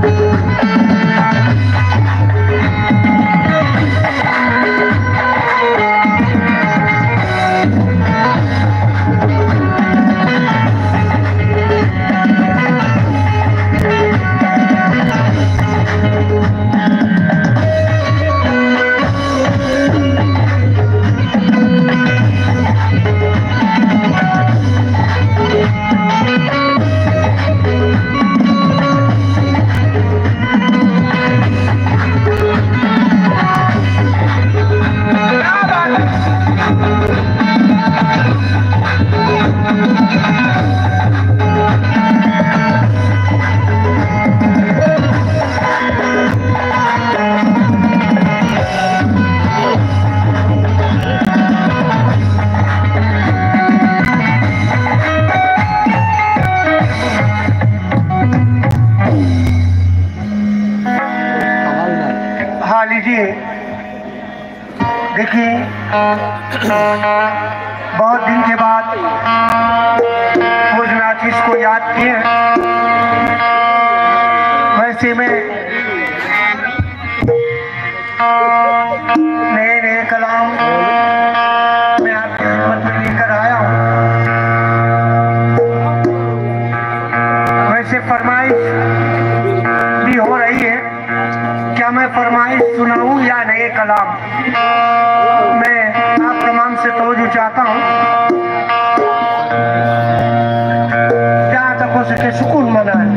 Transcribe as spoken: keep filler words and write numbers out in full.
लीजिए, देखिए बहुत दिन के बाद भोजनाथ इसको याद किए। वैसे में नए नए कलाम मैं आपकी खिदमत में लेकर आया हूँ। वैसे फरमाइश भी हो रही है, क्या मैं फरमाइश सुनाऊं या नए कलाम? मैं आप तमाम से तवज्जो चाहता हूं, जहां तक हो सके सुकून मनाएं।